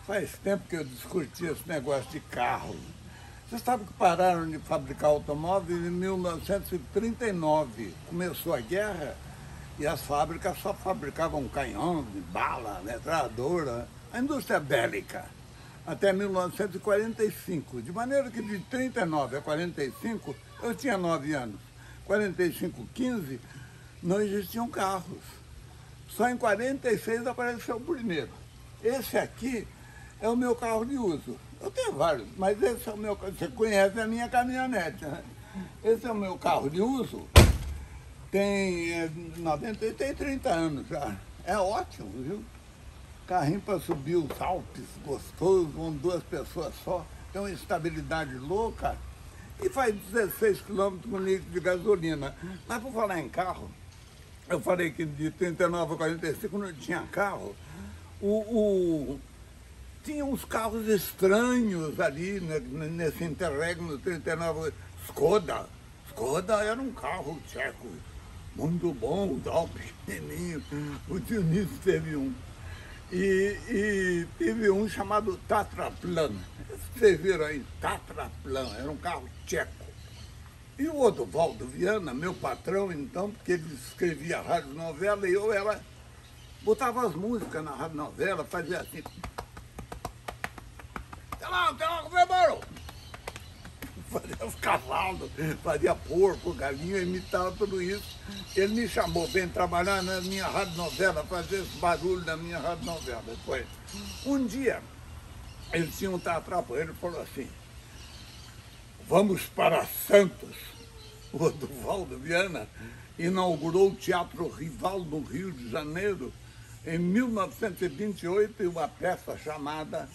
Faz tempo que eu discuti esse negócio de carro. Você sabe que pararam de fabricar automóveis em 1939. Começou a guerra e as fábricas só fabricavam canhão, bala, metralhadora, a indústria bélica, até 1945. De maneira que de 39 a 45, eu tinha 9 anos, 45, 15, não existiam carros. Só em 46 apareceu o primeiro. Esse aqui é o meu carro de uso. Eu tenho vários, mas esse é o meu carro. Você conhece a minha caminhonete, né? Esse é o meu carro de uso. Tem 30 anos já. É ótimo, viu? Carrinho para subir os Alpes, gostoso, com 2 pessoas só. Tem uma estabilidade louca e faz 16 quilômetros com litro de gasolina. Mas por falar em carro, eu falei que de 39 a 45 não tinha carro. Tinha uns carros estranhos ali, né, nesse interregno 39. Skoda era um carro tcheco, muito bom, o tal pequenininho. O Dionísio teve um. E teve um chamado Tatraplan. Vocês viram aí, Tatraplan, era um carro tcheco. E o Odovaldo Viana, meu patrão então, porque ele escrevia rádio novela e eu botava as músicas na rádio novela, fazia assim. Até lá, Weber! Fazia os cavalos, fazia porco, galinha, imitava tudo isso. Ele me chamou para trabalhar na minha rádio novela, fazer esse barulho da minha rádio novela. Depois, um dia, ele tinha um tatrapo, ele falou assim, vamos para Santos. O Odovaldo Viana inaugurou o Teatro Rival no Rio de Janeiro em 1928 e uma peça chamada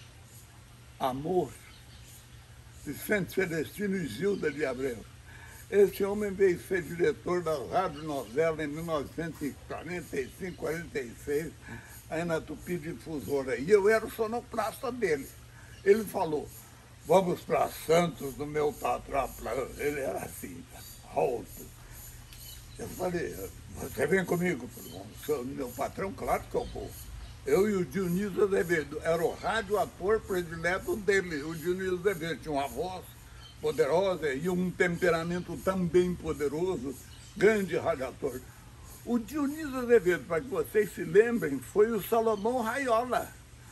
Amor, Vicente Celestino e Gilda de Abreu. Esse homem veio ser diretor da rádio novela em 1945, 46, aí na Tupi Difusora. E eu era o sonoplasta dele. Ele falou, vamos para Santos no meu Tatraplan. Ele era assim, alto. Eu falei, você vem comigo? Falei, meu patrão, claro que eu vou. Eu e o Dionísio Azevedo, era o radioator predileto dele. O Dionísio Azevedo tinha uma voz poderosa e um temperamento também poderoso, grande radioator. O Dionísio Azevedo, para que vocês se lembrem, foi o Salomão Raiola.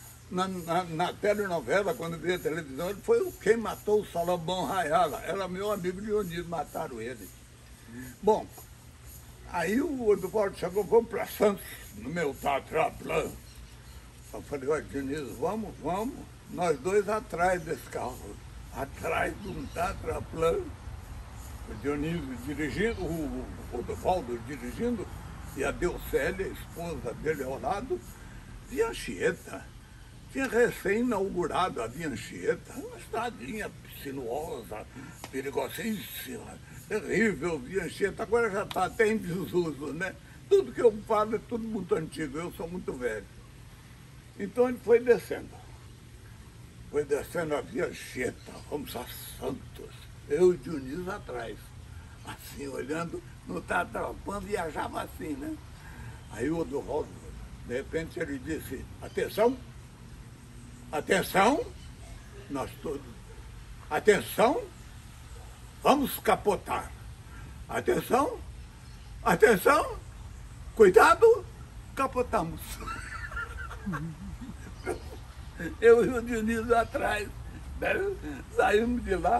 Na telenovela, quando veio a televisão, ele foi quem matou o Salomão Raiola. Era meu amigo Dionísio, mataram ele. Bom, aí o Odovaldo chegou, vamos para Santos, no meu Tatraplan. Eu falei, olha, Dionísio, vamos, nós dois atrás desse carro, atrás de um Tatraplan. O Dionísio dirigindo, o Odovaldo dirigindo, e a Deucélia, a esposa dele ao lado, e a Anchieta. Tinha recém-inaugurado a Via Anchieta, uma estradinha sinuosa, perigosíssima, terrível Via Anchieta, agora já está até em desuso, né? Tudo que eu falo é tudo muito antigo, eu sou muito velho. Então ele foi descendo a Via Anchieta, vamos a Santos, eu e o Dionísio atrás, assim, olhando no Tatraplan, viajava assim, né? Aí o Odovaldo, de repente ele disse, atenção, atenção, nós todos, atenção, vamos capotar, atenção, atenção, cuidado, capotamos. Eu e o Dionísio atrás, né? Saímos de lá,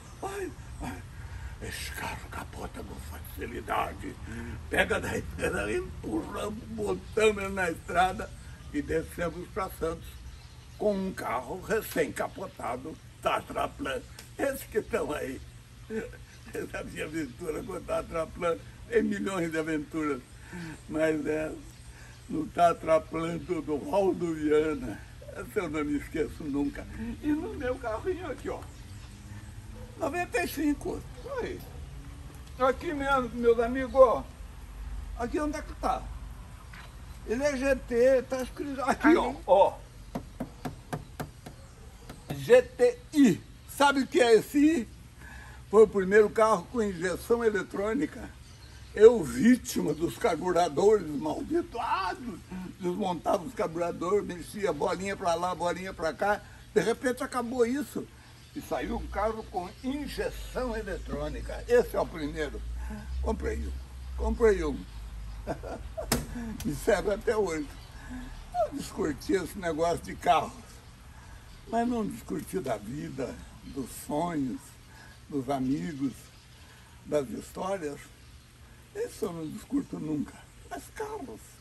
esse carro capota com facilidade, pega daí, empurramos, botamos ele na estrada e descemos para Santos com um carro recém-capotado, Tatraplan. Esses que estão aí, essa minha aventura com o Tatraplan, tem milhões de aventuras, mas no Tatraplan do Odovaldo Viana, essa eu não me esqueço nunca. E no meu carrinho aqui, ó, 95, aí. Aqui mesmo, meus amigos, ó, aqui onde é que tá? Ele é GT, tá escrito aqui, ó. GTI. Sabe o que é esse I? Foi o primeiro carro com injeção eletrônica. Eu, vítima dos carburadores malditos desmontava os carburadores, mexia bolinha para lá, bolinha para cá. De repente acabou isso. E saiu um carro com injeção eletrônica. Esse é o primeiro. Comprei um. Me serve até hoje. Eu descurti esse negócio de carros, mas não descurti da vida, dos sonhos, dos amigos, das histórias. Isso eu não discuto nunca. Mas carros.